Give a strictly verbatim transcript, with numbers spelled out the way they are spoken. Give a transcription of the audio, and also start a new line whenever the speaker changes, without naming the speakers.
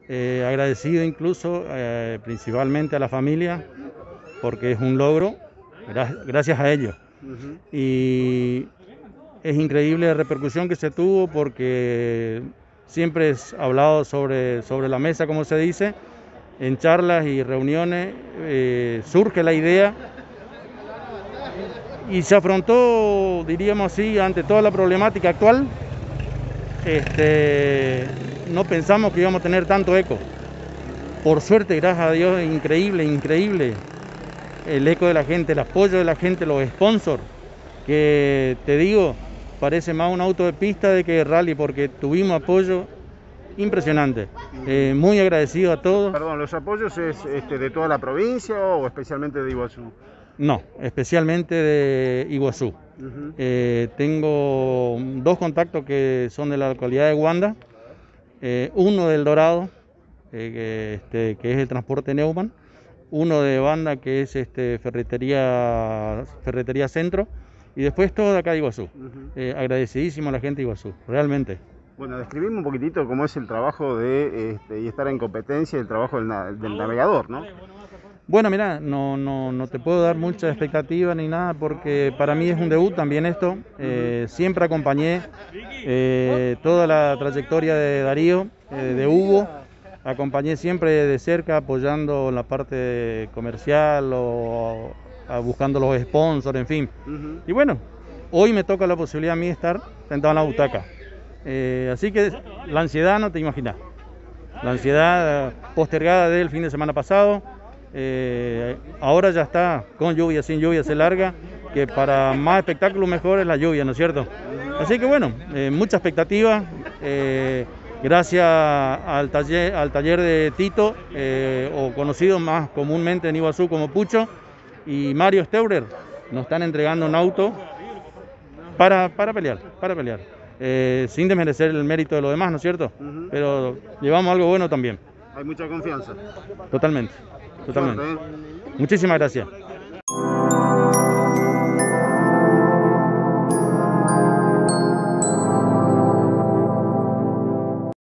eh, agradecido incluso eh, principalmente a la familia, porque es un logro gra gracias a ellos. Uh-huh. Y es increíble la repercusión que se tuvo, porque siempre es hablado sobre, sobre la mesa, como se dice, en charlas y reuniones, eh, surge la idea y se afrontó, diríamos así, ante toda la problemática actual. Este, no pensamos que íbamos a tener tanto eco. Por suerte, gracias a Dios, increíble, increíble el eco de la gente, el apoyo de la gente, los sponsors, que te digo, parece más un auto de pista de que rally, porque tuvimos apoyo impresionante. Eh, muy agradecido a todos.
Perdón, ¿los apoyos es este, de toda la provincia o especialmente de Iguazú?
No, especialmente de Iguazú. Uh-huh. eh, tengo dos contactos que son de la localidad de Guanda, eh, uno del Dorado, eh, que, este, que es el transporte Neumann, uno de Banda, que es este, ferretería, ferretería Centro, y después todo de acá de Iguazú. Uh-huh. eh, agradecidísimo a la gente de Iguazú, realmente.
Bueno, describimos un poquitito cómo es el trabajo de este, y estar en competencia, el trabajo del, del navegador, ¿no?
Bueno, mira, no, no, no te puedo dar mucha expectativa ni nada, porque para mí es un debut también esto. Eh, siempre acompañé eh, toda la trayectoria de Darío, eh, de Hugo. Acompañé siempre de cerca, apoyando la parte comercial o a, buscando los sponsors, en fin. Uh-huh. Y bueno, hoy me toca la posibilidad a mí de estar sentado en la butaca. Eh, así que la ansiedad no te imaginas. La ansiedad postergada del fin de semana pasado. Eh, ahora ya está, con lluvia, sin lluvia, se larga, que para más espectáculo mejor es la lluvia, ¿no es cierto? Así que bueno, eh, mucha expectativa, eh, gracias al taller, al taller de Tito, eh, o conocido más comúnmente en Iguazú como Pucho, y Mario Steurer, nos están entregando un auto para, para pelear, para pelear, eh, sin desmerecer el mérito de los demás, ¿no es cierto? Uh-huh. Pero llevamos algo bueno también.
Hay mucha confianza.
Totalmente. Totalmente.
Suerte, ¿eh?
Muchísimas gracias.